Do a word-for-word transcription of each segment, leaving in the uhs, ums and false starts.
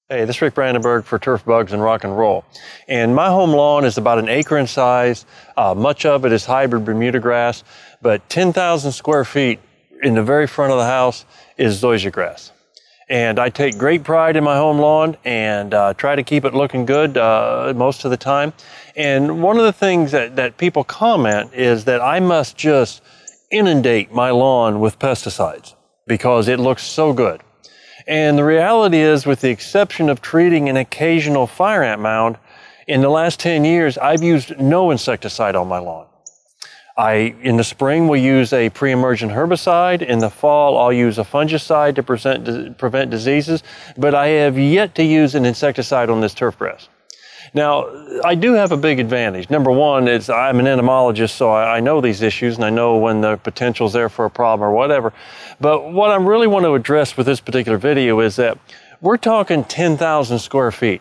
Hey, this is Rick Brandenburg for Turf Bugs and Rock and Roll. And my home lawn is about an acre in size. Uh, much of it is hybrid Bermuda grass, but ten thousand square feet in the very front of the house is zoysia grass. And I take great pride in my home lawn and uh, try to keep it looking good uh, most of the time. And one of the things that, that people comment is that I must just inundate my lawn with pesticides because it looks so good. And the reality is, with the exception of treating an occasional fire ant mound, in the last ten years, I've used no insecticide on my lawn. I, in the spring, will use a pre-emergent herbicide. In the fall, I'll use a fungicide to present, prevent diseases, but I have yet to use an insecticide on this turf grass. Now, I do have a big advantage. Number one is I'm an entomologist, so I, I know these issues and I know when the potential's there for a problem or whatever. But what I really want to address with this particular video is that we're talking ten thousand square feet.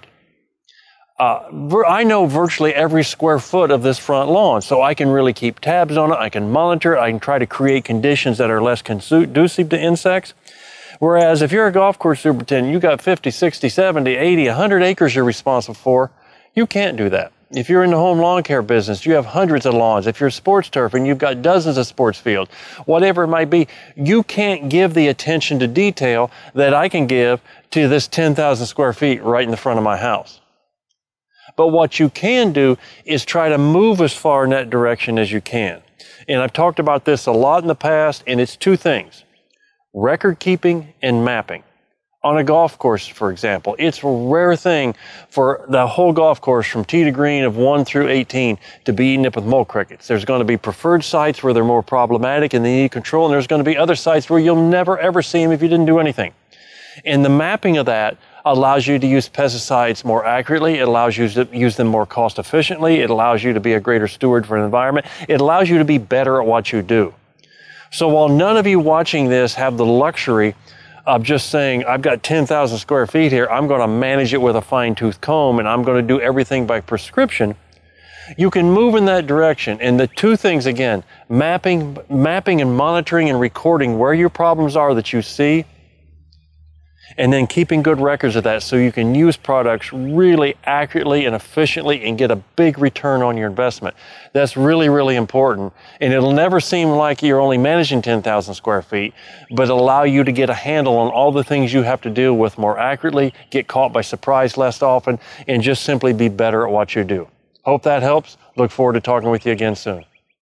Uh, I know virtually every square foot of this front lawn, so I can really keep tabs on it, I can monitor it, I can try to create conditions that are less conducive to insects. Whereas if you're a golf course superintendent, you got fifty, sixty, seventy, eighty, a hundred acres you're responsible for. You can't do that. If you're in the home lawn care business, you have hundreds of lawns. If you're sports turf and you've got dozens of sports fields, whatever it might be, you can't give the attention to detail that I can give to this ten thousand square feet right in the front of my house. But what you can do is try to move as far in that direction as you can. And I've talked about this a lot in the past, and it's two things: record keeping and mapping. On a golf course, for example, it's a rare thing for the whole golf course from tee to green of one through eighteen to be eaten up with mole crickets. There's going to be preferred sites where they're more problematic and they need control, and there's going to be other sites where you'll never ever see them if you didn't do anything. And the mapping of that allows you to use pesticides more accurately. It allows you to use them more cost efficiently. It allows you to be a greater steward for the environment. It allows you to be better at what you do. So while none of you watching this have the luxury of just saying, I've got ten thousand square feet here, I'm going to manage it with a fine-tooth comb and I'm going to do everything by prescription, you can move in that direction. And the two things, again, mapping, mapping and monitoring and recording where your problems are that you see, and then keeping good records of that so you can use products really accurately and efficiently and get a big return on your investment. That's really, really important. And it'll never seem like you're only managing ten thousand square feet, but allow you to get a handle on all the things you have to deal with more accurately, get caught by surprise less often, and just simply be better at what you do. Hope that helps. Look forward to talking with you again soon.